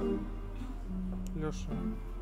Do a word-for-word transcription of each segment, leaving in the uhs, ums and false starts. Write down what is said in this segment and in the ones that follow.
Леша.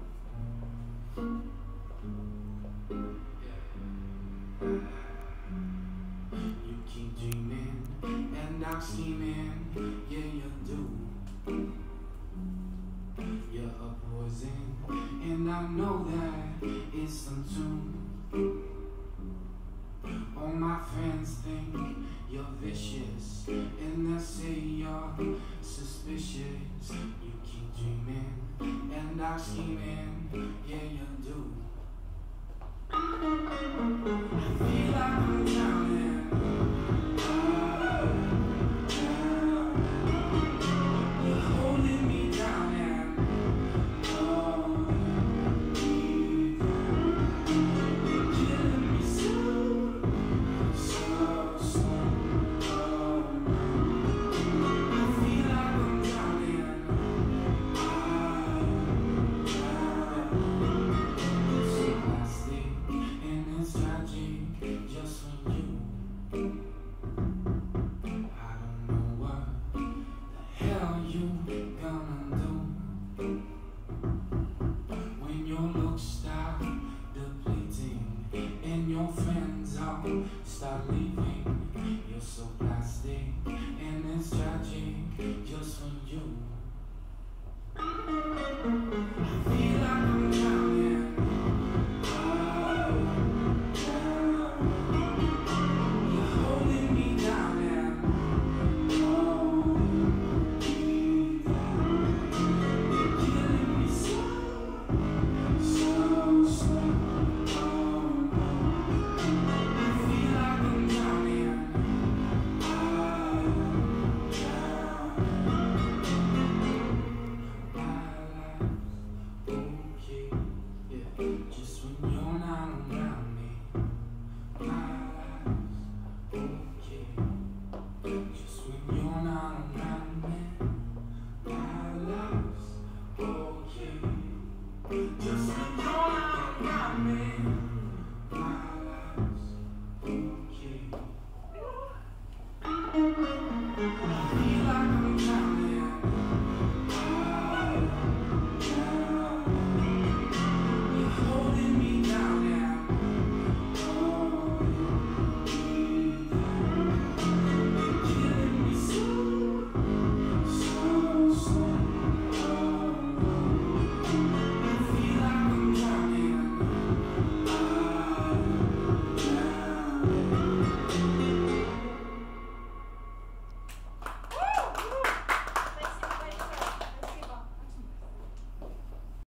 You keep dreaming and I'm scheming, yeah you do. You're a poison and I know that it's some tune. All my friends think you're vicious and they say you're suspicious. You keep dreaming and I'm scheming, yeah you do. I feel like I'm drowning. Oh, down. You're holding me down and oh, me down. You're killing me slow, so slow. Oh, I feel like I'm drowning. I'm drowning. So plastic and it's tragic just for you. I don't know what the hell you gonna do when your looks start depleting and your friends all start leaving. You're so plastic and it's tragic just for you. I feel like I'm drowning. Oh, down. You're holding me down and oh, me down. You're killing me slow, so slow. Oh, I feel like I'm drowning. I'm drowning. My life's okay, yeah, just when you're not around me. My life's okay, just when you're not around me.